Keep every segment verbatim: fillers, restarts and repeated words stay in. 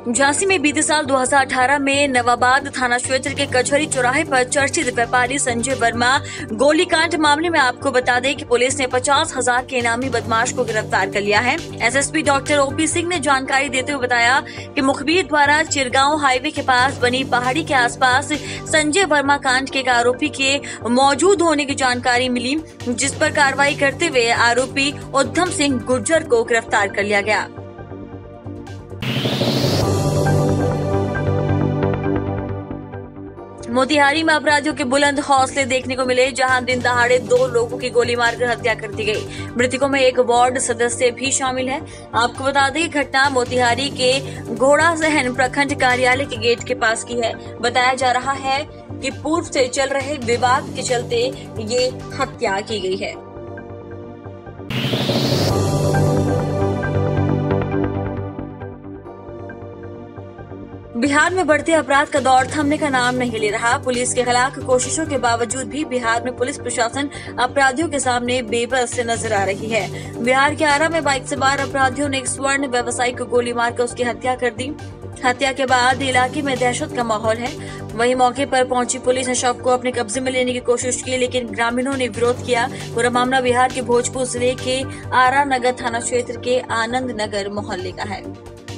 झांसी में बीते साल दो हज़ार अठारह में नवाबाद थाना क्षेत्र के कचहरी चौराहे पर चर्चित व्यापारी संजय वर्मा गोलीकांड मामले में आपको बता दें कि पुलिस ने पचास हजार के इनामी बदमाश को गिरफ्तार कर लिया है। एसएसपी डॉक्टर ओपी सिंह ने जानकारी देते हुए बताया कि मुखबिर द्वारा चिरगांव हाईवे के पास बनी पहाड़ी के आसपास संजय वर्मा कांड के एक आरोपी के मौजूद होने की जानकारी मिली, जिस पर कार्रवाई करते हुए आरोपी उद्धम सिंह गुर्जर को गिरफ्तार कर लिया गया। मोतिहारी में अपराधियों के बुलंद हौसले देखने को मिले, जहां दिन दहाड़े दो लोगों की गोली मारकर हत्या कर दी गई। मृतकों में एक वार्ड सदस्य भी शामिल है। आपको बता दें कि घटना मोतिहारी के घोड़ा सहन प्रखंड कार्यालय के गेट के पास की है। बताया जा रहा है कि पूर्व से चल रहे विवाद के चलते ये हत्या की गई है। बिहार में बढ़ते अपराध का दौर थमने का नाम नहीं ले रहा। पुलिस के खिलाफ कोशिशों के बावजूद भी बिहार में पुलिस प्रशासन अपराधियों के सामने बेबस नजर आ रही है। बिहार के आरा में बाइक सवार अपराधियों ने एक स्वर्ण व्यवसायी को गोली मारकर उसकी हत्या कर दी। हत्या के बाद इलाके में दहशत का माहौल है। वहीं मौके पर पहुंची पुलिस ने शव को अपने कब्जे में लेने की कोशिश की, लेकिन ग्रामीणों ने विरोध किया। पूरा मामला बिहार के भोजपुर जिले के आरा नगर थाना क्षेत्र के आनंद नगर मोहल्ले का है।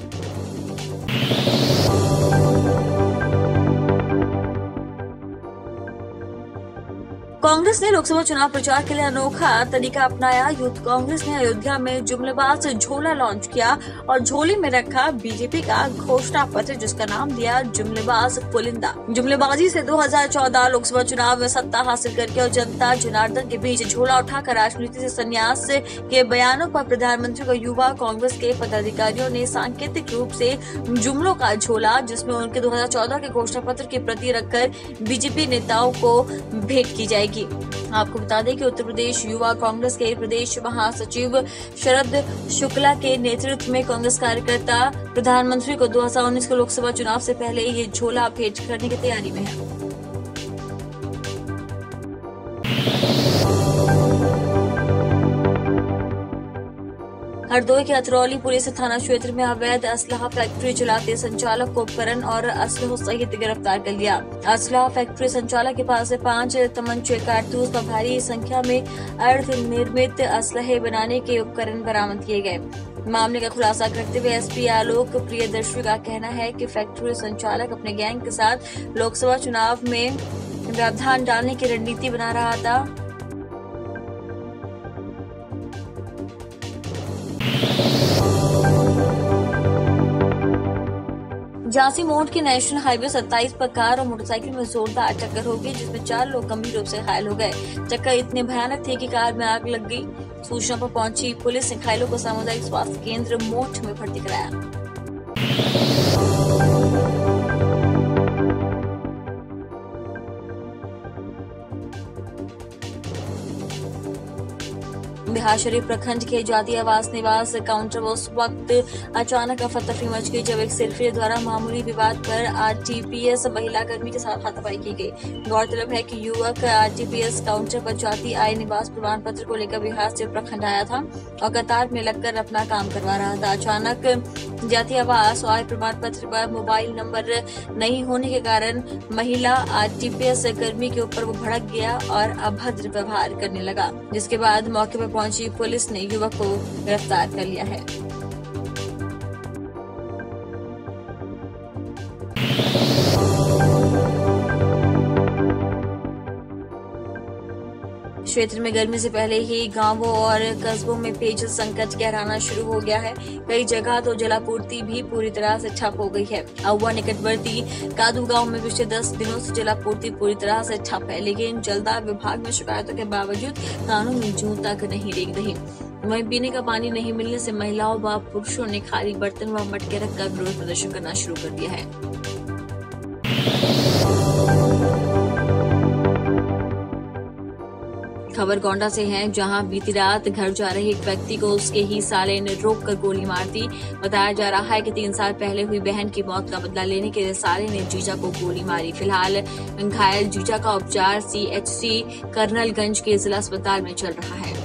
कांग्रेस ने लोकसभा चुनाव प्रचार के लिए अनोखा तरीका अपनाया। यूथ कांग्रेस ने अयोध्या में जुमलेबाज झोला लॉन्च किया और झोले में रखा बीजेपी का घोषणा पत्र, जिसका नाम दिया जुमलेबाज पुलिंदा। जुमलेबाजी से दो हज़ार चौदह लोकसभा चुनाव में सत्ता हासिल करके और जनता जनार्दन के बीच झोला उठाकर राजनीति से संन्यास के बयानों पर प्रधानमंत्री को युवा कांग्रेस के पदाधिकारियों ने सांकेतिक रूप से जुमलों का झोला, जिसमें उनके दो हज़ार चौदह के घोषणा पत्र की प्रति रखकर बीजेपी नेताओं को भेंट की जाएगी। आपको बता दें कि उत्तर प्रदेश युवा कांग्रेस के प्रदेश महासचिव शरद शुक्ला के नेतृत्व में कांग्रेस कार्यकर्ता प्रधानमंत्री को दो हज़ार उन्नीस के लोकसभा चुनाव से पहले ये झोला भेंट करने की तैयारी में है। हरदोई के अतरौली पुलिस थाना क्षेत्र में अवैध असलहा फैक्ट्री चलाते संचालक को उपकरण और असलहों सहित गिरफ्तार कर लिया। असलहा फैक्ट्री संचालक के पास से पांच तमंचे, कारतूस व भारी संख्या में अर्ध निर्मित असलहे बनाने के उपकरण बरामद किए गए। मामले का खुलासा करते हुए एसपी आलोक प्रियदर्शी का कहना है कि फैक्ट्री संचालक अपने गैंग के साथ लोकसभा चुनाव में व्यवधान डालने की रणनीति बना रहा था। झांसी मोड़ के नेशनल हाईवे सत्ताईस पर कार और मोटरसाइकिल में जोरदार टक्कर हो गई, जिसमें चार लोग गंभीर रूप से घायल हो गए। टक्कर इतनी भयानक थी कि कार में आग लग गई। सूचना पर पहुंची पुलिस ने घायलों को सामुदायिक स्वास्थ्य केंद्र मोठ में भर्ती कराया। बिहार शरीफ प्रखंड के जाति आवास निवास काउंटर उस वक्त अचानक अफरा-तफरी मच गई जब एक सेल्फी द्वारा मामूली विवाद पर आरटीपीएस महिला कर्मी के साथ हाथापाई की गई। गौरतलब है कि युवक आरटीपीएस काउंटर पर जाति आय निवास प्रमाण पत्र को लेकर बिहार से प्रखंड आया था और कतार में लगकर अपना काम करवा रहा था। अचानक जाति आवास और आय प्रमाण पत्र पर मोबाइल नंबर नहीं होने के कारण महिला आरटीपीएस कर्मी के ऊपर वो भड़क गया और अभद्र व्यवहार करने लगा, जिसके बाद मौके पर पहुंची पुलिस ने युवक को गिरफ्तार कर लिया है। क्षेत्र में गर्मी से पहले ही गांवों और कस्बों में पेयजल संकट गहराना शुरू हो गया है। कई जगह तो जलापूर्ति भी पूरी तरह से ठप हो गई है। अहुआ निकटवर्ती कादू गांव में पिछले दस दिनों से जलापूर्ति पूरी तरह से ठप है, लेकिन जलदाय विभाग में शिकायतों के बावजूद कानून में जूं तक नहीं रेंग रही। वहीं पीने का पानी नहीं मिलने से महिलाओं व पुरुषों ने खाली बर्तन व मटके रखकर विरोध प्रदर्शन करना शुरू कर दिया है। खबर गोंडा से है, जहां बीती रात घर जा रहे एक व्यक्ति को उसके ही साले ने रोककर गोली मार दी। बताया जा रहा है कि तीन साल पहले हुई बहन की मौत का बदला लेने के लिए साले ने जीजा को गोली मारी। फिलहाल घायल जीजा का उपचार सीएचसी कर्नलगंज के जिला अस्पताल में चल रहा है।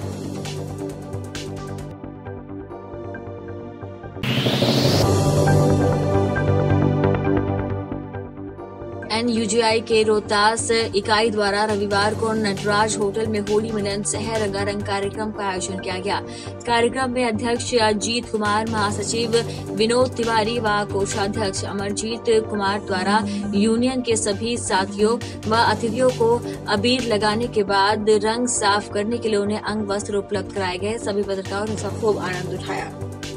एनयूजीआई के रोहतास इकाई द्वारा रविवार को नटराज होटल में होली मिलन सह रंगारंग कार्यक्रम का आयोजन किया गया। कार्यक्रम में अध्यक्ष अजीत कुमार, महासचिव विनोद तिवारी व कोषाध्यक्ष अमरजीत कुमार द्वारा यूनियन के सभी साथियों व अतिथियों को अबीर लगाने के बाद रंग साफ करने के लिए उन्हें अंग वस्त्र उपलब्ध कराए गए। सभी पत्रकारों ने इसका खूब आनंद उठाया।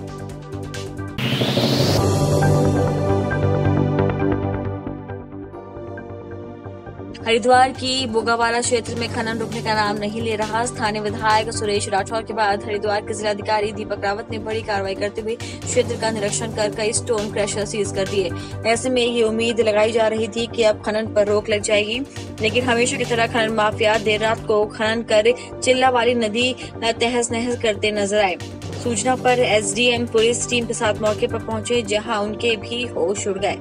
हरिद्वार की बोगावाला क्षेत्र में खनन रुकने का नाम नहीं ले रहा। स्थानीय विधायक सुरेश राठौर के बाद हरिद्वार के जिलाधिकारी दीपक रावत ने बड़ी कार्रवाई करते हुए क्षेत्र का निरीक्षण कर कई स्टोन क्रशर सीज कर दिए। ऐसे में ये उम्मीद लगाई जा रही थी कि अब खनन पर रोक लग जाएगी, लेकिन हमेशा की तरह खनन माफिया देर रात को खनन कर चिल्ला वाली नदी तहस नहस करते नजर आए। सूचना पर एसडीएम पुलिस टीम के साथ मौके पर पहुंचे, जहां उनके भी होश उड़ गए।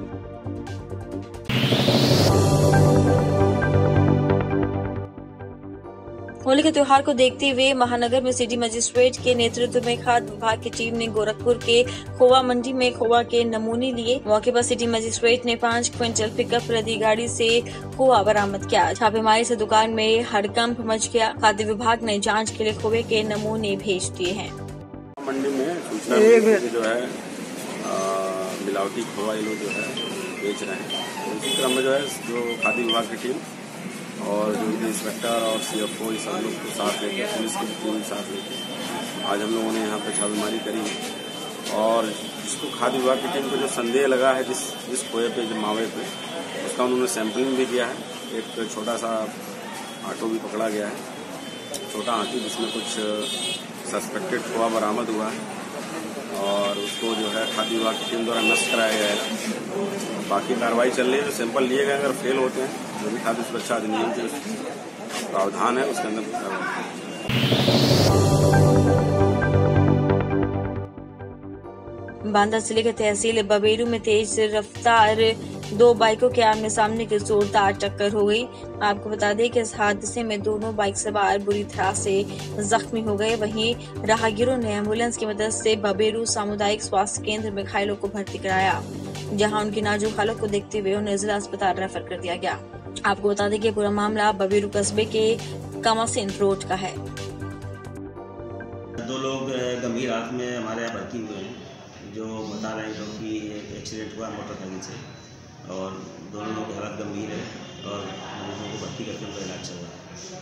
होली के त्योहार को देखते हुए महानगर में सिटी मजिस्ट्रेट के नेतृत्व में खाद्य विभाग की टीम ने गोरखपुर के खोवा मंडी में खोवा के नमूने लिए। मौके पर सिटी मजिस्ट्रेट ने पाँच क्विंटल पिकअप प्रति गाड़ी से खोवा बरामद किया। छापेमारी से दुकान में हड़कंप मच गया। खाद्य विभाग ने जांच के लिए खोवे के नमूने भेज दिए हैं। मंडी में सूचना मिली जो है मिलावटी खोवा ये लोग जो है बेच रहे हैं। इसी क्रम में जो है जो खाद्य विभाग की टीम और जो इंस्पेक्टर और सीएफओ ये सब लोग को साथ लेके पुलिस की टीम साथ लेके आज हम लोगों ने यहाँ पे छापेमारी करी और जिसको खाद्य विभाग की टीम को जो संदेह लगा है जिस जिस खोए पे जो मावे पे उसका उन्होंने सैंपलिंग भी किया है। एक छोटा सा ऑटो भी पकड़ा गया है, छोटा हाथी, जिसमें कुछ सस्पेक्टेड खोआ बरामद हुआ है और उसको जो है खाद्य विभाग की टीम द्वारा नष्ट कराया जाएगा। बाकी कार्रवाई चल रही है। जो सैंपल लिए गए अगर फेल होते हैं जो भी खाद्य सुरक्षा अधिनियम के प्रावधान है उसके अंदर। बांदा जिले के तहसील बबेरू में तेज रफ्तार दो बाइकों के आमने सामने की जोरदार टक्कर हो गई। आपको बता दें कि इस हादसे में दोनों बाइक सवार बुरी तरह से जख्मी हो गए। वहीं राहगीरों ने एम्बुलेंस की मदद से बबेरू सामुदायिक स्वास्थ्य केंद्र में घायलों को भर्ती कराया, जहां उनकी नाजुक हालत को देखते हुए उन्हें जिला अस्पताल रेफर कर दिया गया। आपको बता दें कि पूरा मामला बबेरू कस्बे के कमासिन रोड का है। दो लोग गंभीर हालत में हमारे यहाँ भर्ती हुए हैं, जो बता रहे हैं कि एक एक्सीडेंट हुआ मोटरसाइकिल से और दोनों लोग की हालत गंभीर है और मरीजों को भर्ती करके उनका इलाज चल रहा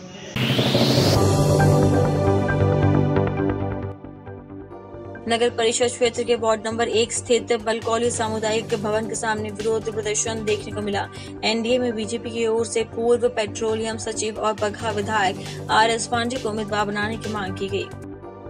है। नगर परिषद क्षेत्र के वार्ड नंबर एक स्थित बलकौली सामुदायिक भवन के सामने विरोध प्रदर्शन देखने को मिला। एनडीए में बीजेपी की ओर से पूर्व पेट्रोलियम सचिव और बगहा विधायक आर एस पांडे को उम्मीदवार बनाने की मांग की गई।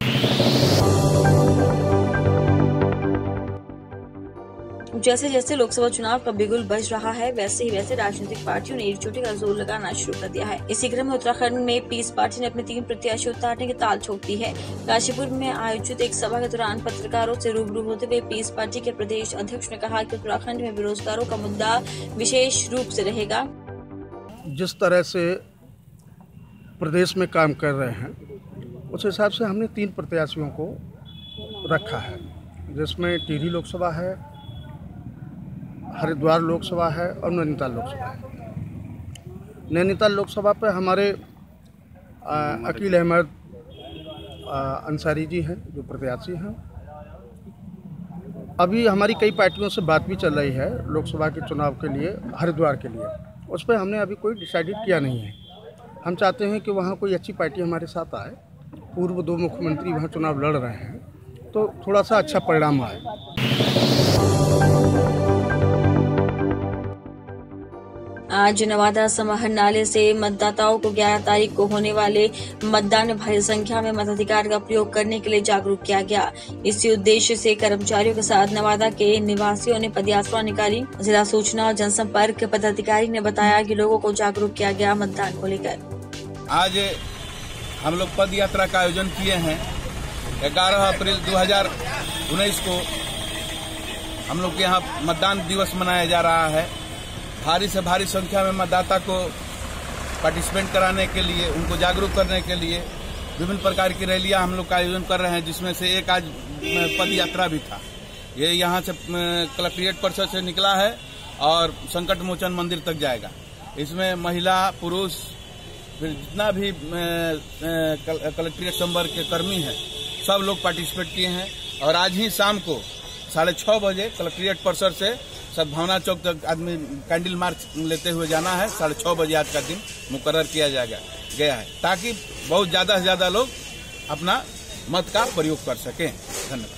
जैसे जैसे लोकसभा चुनाव का बिगुल बज रहा है, वैसे ही वैसे राजनीतिक पार्टियों ने एकजुटी का जोर लगाना शुरू कर दिया है। इसी क्रम में उत्तराखंड में पीस पार्टी ने अपने तीन प्रत्याशी उतारने की ताल ठोक दी है। काशीपुर में आयोजित एक सभा के दौरान पत्रकारों से रूबरू होते हुए पीस पार्टी के प्रदेश अध्यक्ष ने कहा कि उत्तराखंड में बेरोजगारों का मुद्दा विशेष रूप से रहेगा। जिस तरह से प्रदेश में काम कर रहे हैं उस हिसाब से हमने तीन प्रत्याशियों को रखा है, जिसमें टिहरी लोकसभा है, हरिद्वार लोकसभा है और नैनीताल लोकसभा है। नैनीताल लोकसभा पे हमारे अकील अहमद अंसारी जी हैं जो प्रत्याशी हैं। अभी हमारी कई पार्टियों से बात भी चल रही है लोकसभा के चुनाव के लिए, हरिद्वार के लिए। उस पर हमने अभी कोई डिसाइडेड किया नहीं है। हम चाहते हैं कि वहाँ कोई अच्छी पार्टी हमारे साथ आए। पूर्व दो मुख्यमंत्री वहाँ चुनाव लड़ रहे हैं तो थोड़ा सा अच्छा परिणाम आए। आज नवादा समाहरणालय से मतदाताओं को ग्यारह तारीख को होने वाले मतदान में भारी संख्या में मताधिकार का प्रयोग करने के लिए जागरूक किया गया। इसी उद्देश्य से कर्मचारियों के साथ नवादा के निवासियों ने पदयात्रा निकाली। जिला सूचना और जनसंपर्क पदाधिकारी ने बताया कि लोगों को जागरूक किया गया मतदान को लेकर। आज हम लोग पद यात्रा का आयोजन किए हैं। ग्यारह अप्रैल दो हजार उन्नीस को हम लोग के यहाँ मतदान दिवस मनाया जा रहा है। भारी से भारी संख्या में मतदाता को पार्टिसिपेट कराने के लिए, उनको जागरूक करने के लिए विभिन्न प्रकार की रैलियां हम लोग का आयोजन कर रहे हैं, जिसमें से एक आज पद यात्रा भी था। ये यहाँ से कलेक्ट्रेट परिसर से निकला है और संकट मोचन मंदिर तक जाएगा। इसमें महिला पुरुष फिर जितना भी कलेक्ट्रेट संवर्ग के कर्मी हैं सब लोग पार्टिसिपेट किए हैं। और आज ही शाम को साढ़े छः बजे कलेक्ट्रेट परिसर से सद्भावना चौक तक आदमी कैंडल मार्च लेते हुए जाना है। साढ़े छः बजे आज का दिन मुकर्रर किया जाएगा गया है ताकि बहुत ज़्यादा से ज़्यादा लोग अपना मत का प्रयोग कर सकें। धन्यवाद।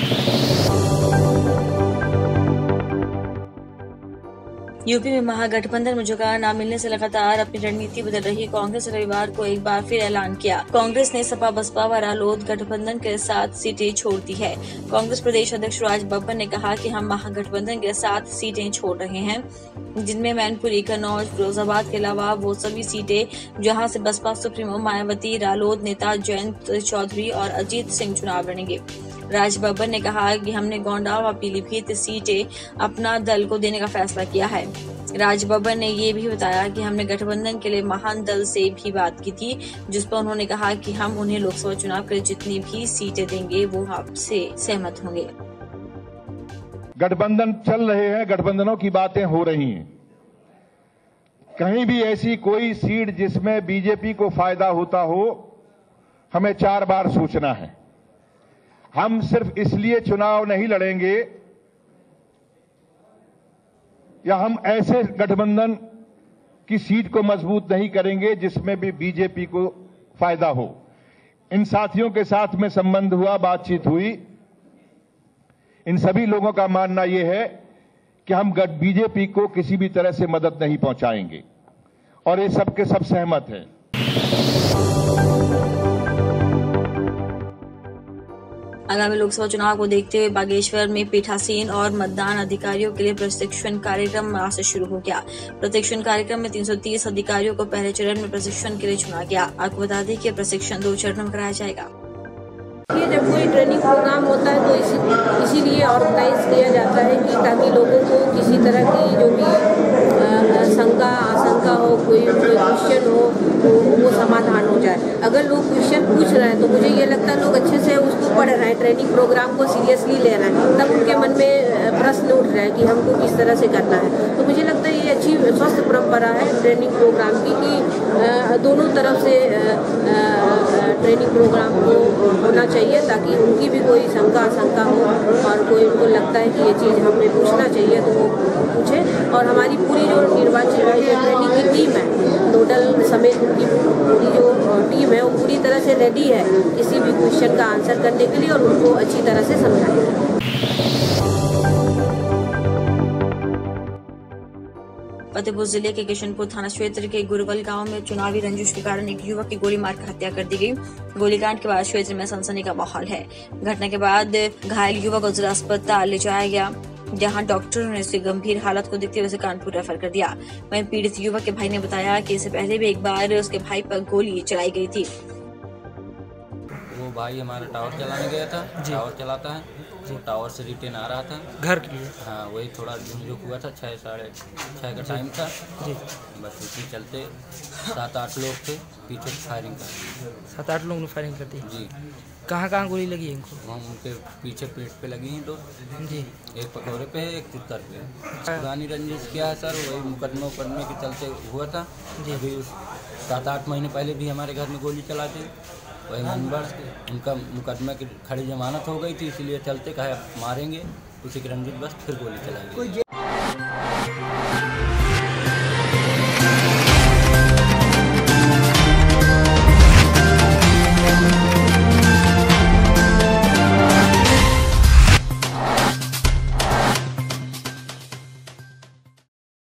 यूपी में महागठबंधन में जुगाड़ न मिलने से लगातार अपनी रणनीति बदल रही कांग्रेस ने रविवार को एक बार फिर ऐलान किया। कांग्रेस ने सपा बसपा व रालोद गठबंधन के साथ सीटें छोड़ दी है। कांग्रेस प्रदेश अध्यक्ष राज बब्बर ने कहा कि हम महागठबंधन के साथ सीटें छोड़ रहे हैं, जिनमें मैनपुरी, कन्नौज, फिरोजाबाद के अलावा वो सभी सीटें जहां से बसपा सुप्रीमो मायावती, रालोद नेता जयंत चौधरी और अजीत सिंह चुनाव लड़ेंगे। राज बब्बर ने कहा कि हमने गोंडा व पीलीभीत सीटें अपना दल को देने का फैसला किया है। राज बब्बर ने ये भी बताया कि हमने गठबंधन के लिए महान दल से भी बात की थी, जिस पर उन्होंने कहा कि हम उन्हें लोकसभा चुनाव के लिए जितनी भी सीटें देंगे वो आपसे सहमत होंगे। गठबंधन चल रहे हैं, गठबंधनों की बातें हो रही हैं। कहीं भी ऐसी कोई सीट जिसमें बीजेपी को फायदा होता हो, हमें चार बार सोचना है। हम सिर्फ इसलिए चुनाव नहीं लड़ेंगे या हम ऐसे गठबंधन की सीट को मजबूत नहीं करेंगे जिसमें भी बीजेपी को फायदा हो। इन साथियों के साथ में संबंध हुआ, बातचीत हुई। इन सभी लोगों का मानना यह है कि हम बीजेपी को किसी भी तरह से मदद नहीं पहुंचाएंगे और ये सबके सब सहमत हैं। आगामी लोकसभा चुनाव को देखते हुए बागेश्वर में पीठासीन और मतदान अधिकारियों के लिए प्रशिक्षण कार्यक्रम आज से शुरू हो गया। प्रशिक्षण कार्यक्रम में तीन सौ तीस अधिकारियों को पहले चरण में प्रशिक्षण के लिए चुना गया। आपको बता दें कि प्रशिक्षण दो चरणों में कराया जाएगा। ये जब कोई ट्रेनिंग प्रोग्राम होता है तो इसी इसीलिए ऑर्गेनाइज किया जाता है कि ताकि लोगों को किसी तरह की जो भी शंका आशंका हो, कोई कोई क्वेश्चन हो तो वो समाधान हो जाए। अगर लोग क्वेश्चन पूछ रहे हैं तो मुझे ये लगता है लोग अच्छे से उसको पढ़ रहे हैं, ट्रेनिंग प्रोग्राम को सीरियसली ले रहे हैं, तब उनके मन में प्रश्न उठ रहे हैं कि हमको किस तरह से करना है। तो मुझे लगता है ये अच्छी स्वस्थ परंपरा है ट्रेनिंग प्रोग्राम की कि दोनों तरफ से ट्रेनिंग प्रोग्राम को होना चाहिए ताकि उनकी भी कोई शंका आशंका हो और कोई उनको लगता है कि ये चीज़ हमें पूछना चाहिए तो वो पूछे। और हमारी पूरी जो निर्वाचन ट्रेनिंग की टीम है, नोडल समेत उनकी पूरी जो टीम है वो पूरी तरह से रेडी है किसी भी क्वेश्चन का आंसर करने के लिए और उनको अच्छी तरह से समझाएंगे। फतेहपुर जिले के किशनपुर थाना क्षेत्र के गुरवल गांव में चुनावी रंजिश के कारण एक युवक की गोली मारकर हत्या कर दी गई। गोलीकांड के बाद क्षेत्र में सनसनी का माहौल है। घटना के बाद घायल युवक को जिला अस्पताल ले जाया गया, जहां डॉक्टरों ने उसकी गंभीर हालत को देखते हुए उसे कानपुर रेफर कर दिया। वहीं पीड़ित युवक के भाई ने बताया कि इससे पहले भी एक बार उसके भाई पर गोली चलाई गई थी। वो भाई हमारा टावर चलाने गया था, टावर चलाता है, वो टावर से रिटर्न आ रहा था घर के लिए। हाँ, वही थोड़ा झुंझुक हुआ था, छः साढ़े छः का टाइम था जी। बस उसी चलते सात आठ लोग थे, पीछे फायरिंग कर सात आठ लोगों ने फायरिंग कर दी जी। कहाँ कहाँ गोली लगी है इनको? वहाँ उनके पीछे पेट पे लगी हैं दो जी, एक पकौड़े पे है, एक चित्तर पे। पुरानी रंजिश क्या है सर, वही मुकदमे उकदमे के चलते हुआ था जी। अभी सात आठ महीने पहले भी हमारे घर में गोली चला दी, वही मनबर उनका मुकदमे की खड़ी जमानत हो गई थी, इसीलिए चलते कहे मारेंगे, उसी की रंजिश बस फिर गोली चलाई गई।